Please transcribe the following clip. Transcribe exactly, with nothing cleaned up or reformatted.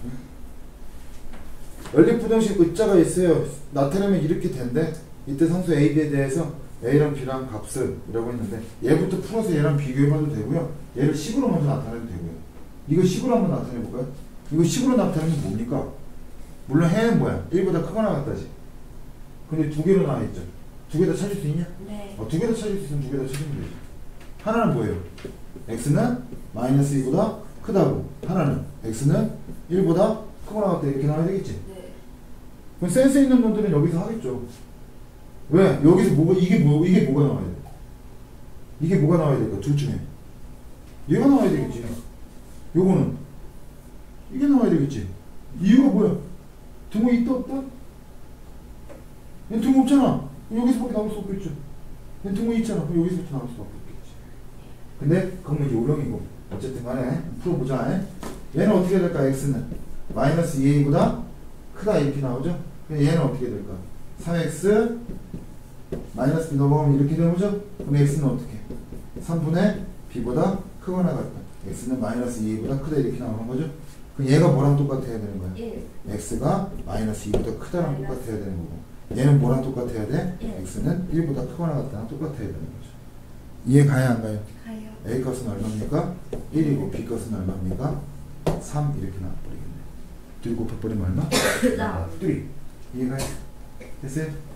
연립부등식 의자가 있어요. 나타내면 이렇게 된대. 이때 상수 A, B에 대해서 A랑 B랑 값을 이라고 했는데 얘부터 풀어서 얘랑 비교해봐도 되고요. 얘를 식으로 먼저 나타내도 되고요. 이거 식으로 한번 나타내볼까요? 이거 식으로 나타내면 뭡니까? 물론 해는 뭐야? 일보다 크거나 같다지. 근데 두 개로 나와있죠. 두 개 다 찾을 수 있냐? 네. 어, 두 개 다 찾을 수 있으면 두 개 다 찾으면 되지. 하나는 뭐예요? x는 마이너스 이보다 크다고. 하나는 x는 일보다 크거나 같다. 이렇게 나와야 되겠지? 네. 그럼 센스 있는 놈들은 여기서 하겠죠. 왜? 여기서 뭐가, 이게 뭐, 이게 뭐가 나와야 돼? 이게 뭐가 나와야 될까? 둘 중에. 얘가 나와야 되겠지. 요거는. 이게 나와야 되겠지. 이유가 뭐야? 등호 있다, 없다? 얘 등호 없잖아. 여기서밖에 나올 수 없겠죠. 얘 등호 있잖아. 그럼 여기서부터 나올 수밖에 없겠지. 근데, 그건 이제 우렁이고. 어쨌든 간에, 풀어보자. 얘는 어떻게 될까? x는. 마이너스 이 에이보다 크다. 이렇게 나오죠? 그럼 얘는 어떻게 될까? 삼 엑스 마이너스 b 넘어가면 이렇게 되는 거죠? 그럼 x는 어떻게? 삼분의 b보다 크거나 같다. x는 마이너스 이 에이보다 크다 이렇게 나오는 거죠? 그럼 얘가 뭐랑 똑같아야 되는 거야? 일. x가 마이너스 이보다 크다랑 똑같아야 되는 거고 얘는 뭐랑 똑같아야 돼? 일. x는 일보다 크거나 같다랑 똑같아야 되는 거죠. 이해 가야 안 가요? 가요. a 값은 얼마입니까? 일이고 b 값은 얼마입니까? 삼 이렇게 나와버리겠네. 둘 곱해버리면 얼마? 나. 삼. 이해가요? 됐어요?